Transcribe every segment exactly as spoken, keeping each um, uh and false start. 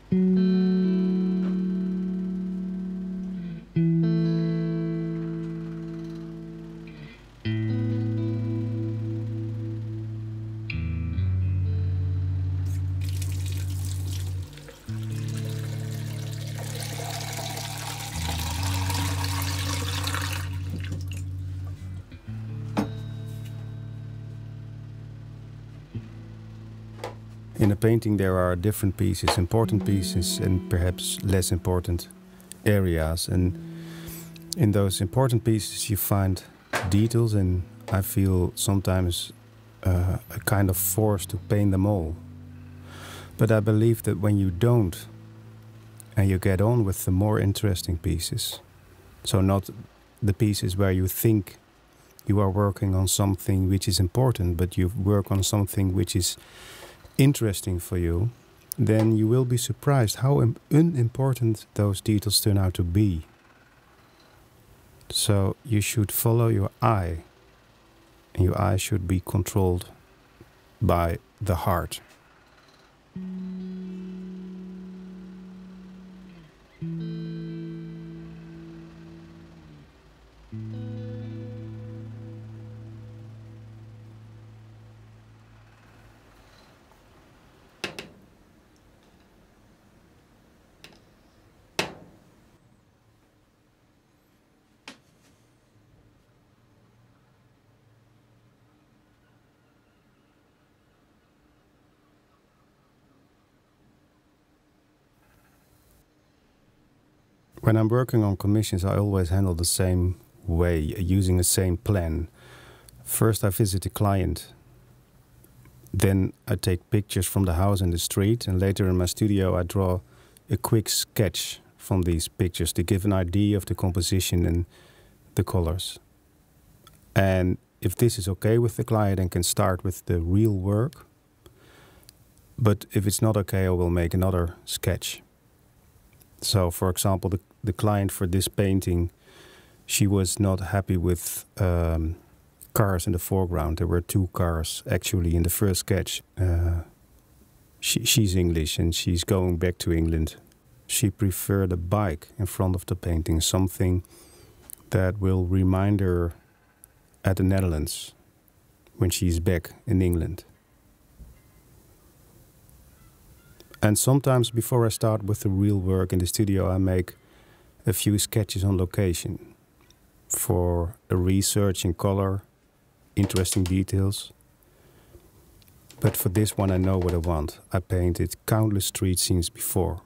In a painting there are different pieces, important pieces and perhaps less important areas, and in those important pieces you find details, and I feel sometimes uh, a kind of force to paint them all. But I believe that when you don't and you get on with the more interesting pieces, so not the pieces where you think you are working on something which is important, but you work on something which is interesting for you, then you will be surprised how unimportant those details turn out to be. So you should follow your eye, and your eye should be controlled by the heart. When I'm working on commissions, I always handle the same way, using the same plan. First I visit the client, then I take pictures from the house and the street, and later in my studio I draw a quick sketch from these pictures to give an idea of the composition and the colors. And if this is okay with the client, I can start with the real work. But if it's not okay, I will make another sketch. So, for example, the, the client for this painting, she was not happy with um, cars in the foreground. There were two cars, actually, in the first sketch. Uh, she, she's English and she's going back to England. She preferred a bike in front of the painting, something that will remind her at the Netherlands when she's back in England. And sometimes before I start with the real work in the studio, I make a few sketches on location for a research in color, interesting details. But for this one I know what I want. I painted countless street scenes before.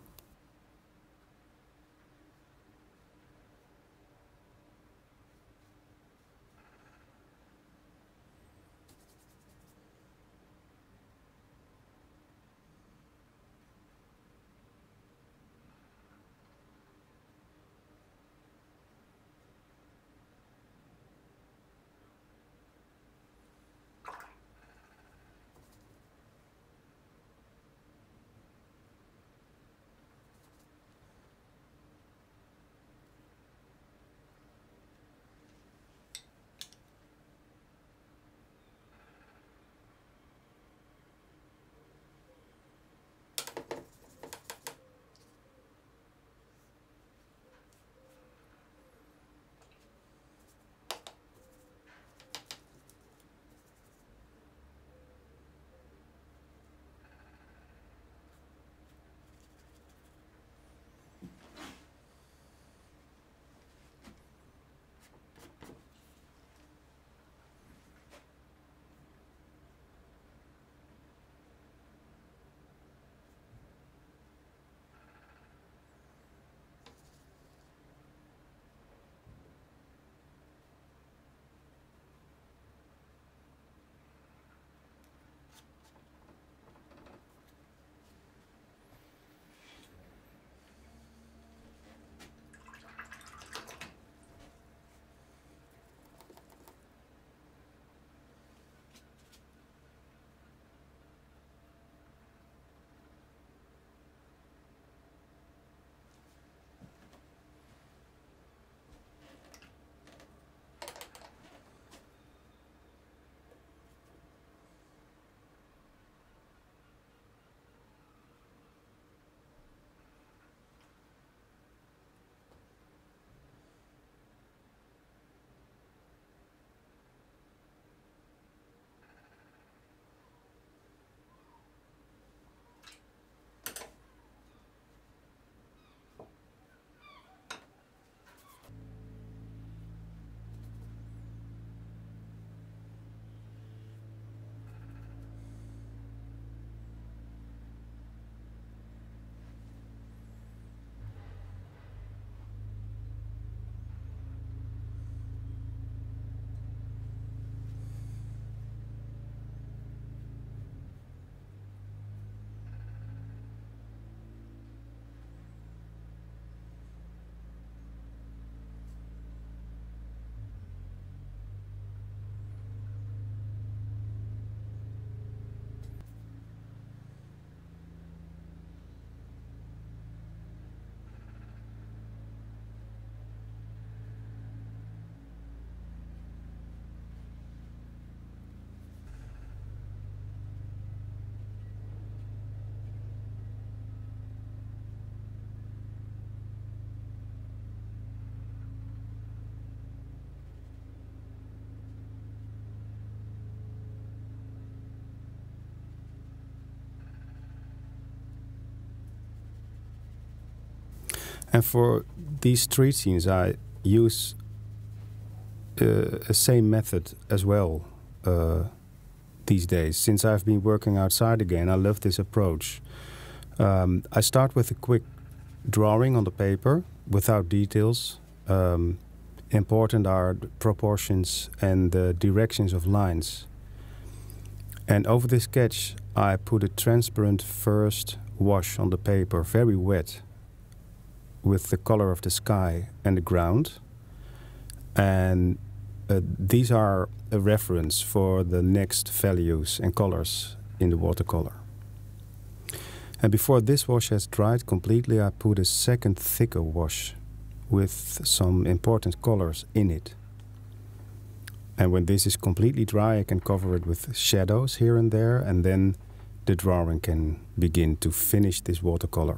And for these street scenes, I use uh, a same method as well uh, these days. Since I've been working outside again, I love this approach. Um, I start with a quick drawing on the paper without details. Um, important are the proportions and the directions of lines. And over this sketch, I put a transparent first wash on the paper, very wet, with the color of the sky and the ground. And uh, these are a reference for the next values and colors in the watercolor. And before this wash has dried completely, I put a second thicker wash with some important colors in it. And when this is completely dry, I can cover it with shadows here and there, and then the drawing can begin to finish this watercolor.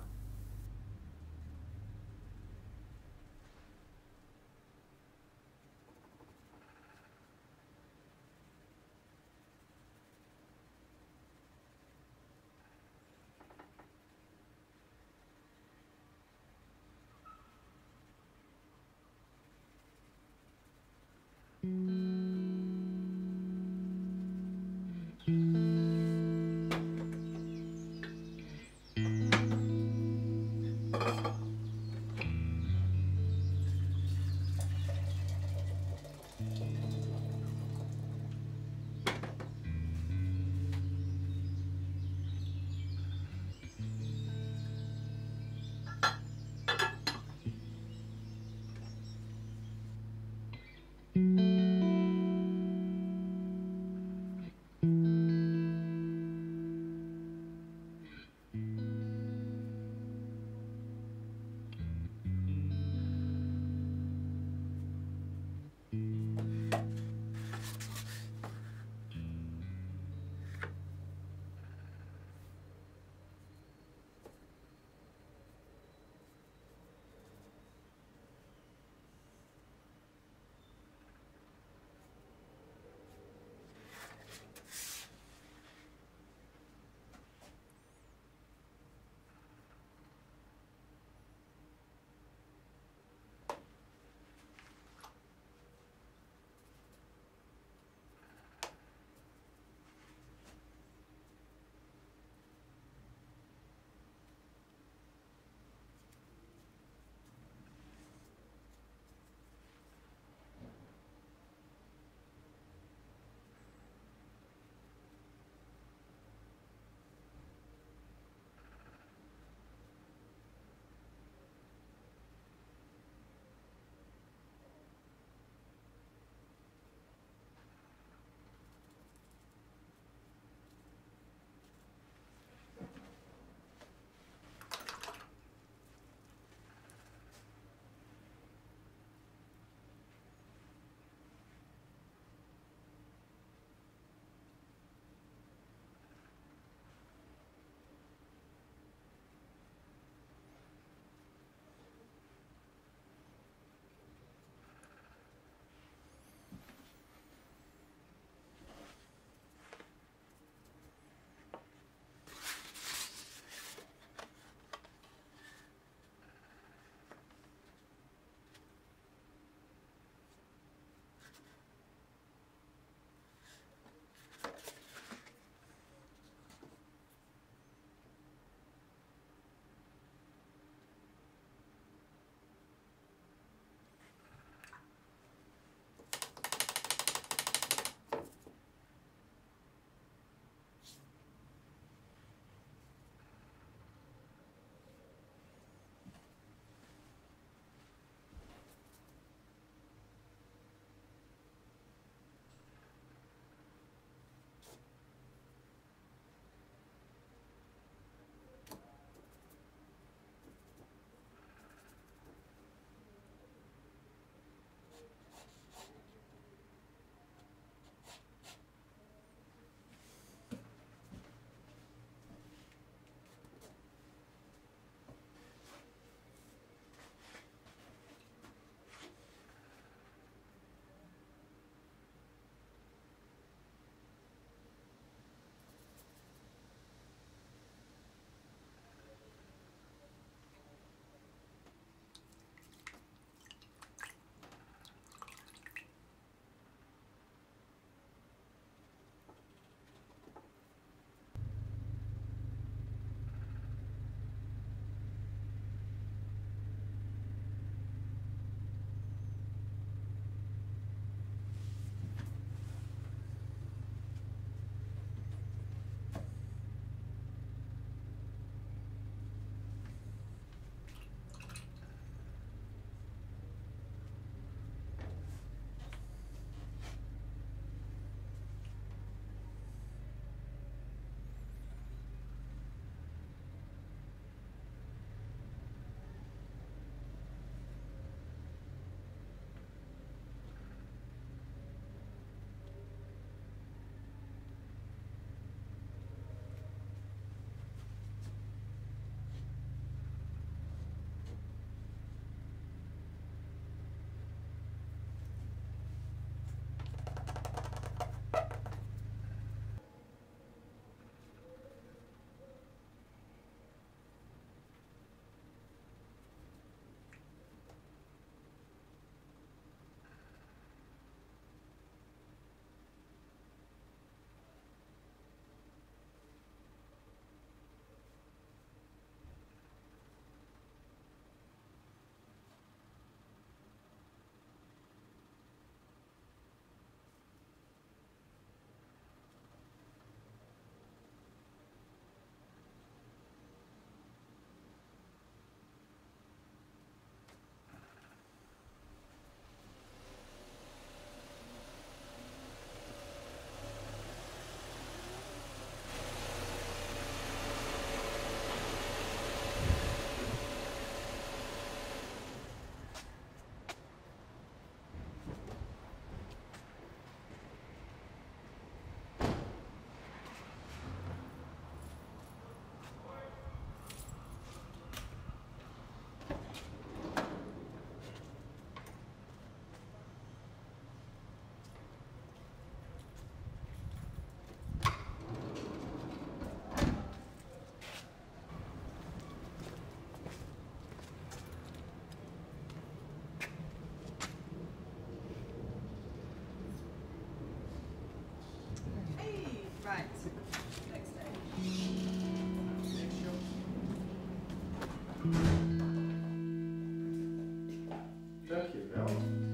Dankjewel.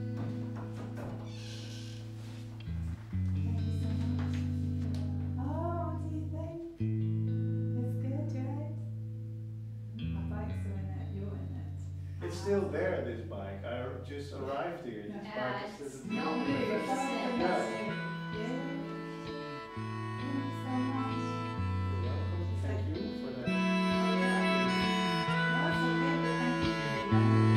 Thank you so much. Oh, what do you think? It's good, right? My bike's in it, you're in it. It's still there, this bike. I just arrived here. This Yeah, bike is it's still not moved. Yeah. It's Thank you so much. You're welcome. Thank you for that. No, it's okay, but thank you for your